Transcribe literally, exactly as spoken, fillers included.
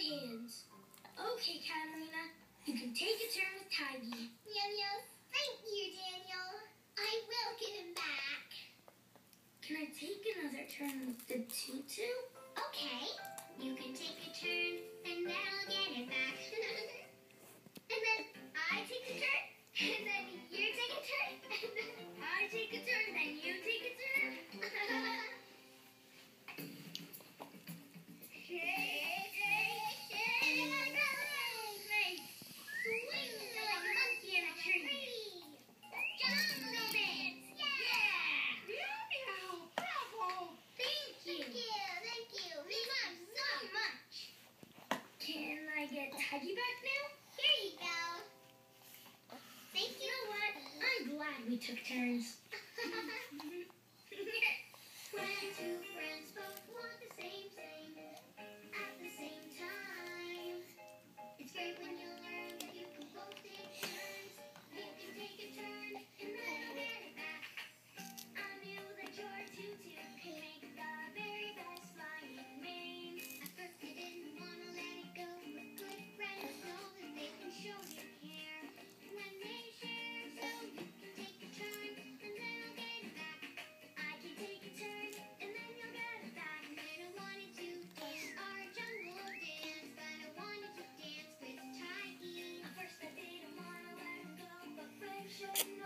hands. Okay, Catalina, you can take a turn with Tiggy. Meow meow. Thank you, Daniel. I will give him back. Can I take another turn with the tutu? Okay. You can take a turn, and then I'll get it back. And then I take a turn, and then you take a turn, and then I take a turn, then you take a turn. Shake, shake, shake. And then go. Swing like a monkey in a tree. Jungle dance. Yeah. Meow meow. Bravo. Thank you. Thank you. Thank you. Thank you so much. Can I get Tiggy back now? Here you go. Thank You you. know what? I'm glad we took turns. When two friends both want the same thing at the same time, it's great when you learn that you can both take turns. You can take a turn and then you get it back. I knew that your tutu could make the very best flying mane. At first I didn't want to let it go, but good friends know that they can show you care when they share. So you can take a turn and then I'll get it back. I can take a turn and then you'll get it back. And then I wanted to dance our jungle dance, but I wanted to dance with Tiggy. At first I didn't want to let him go, but friends showed me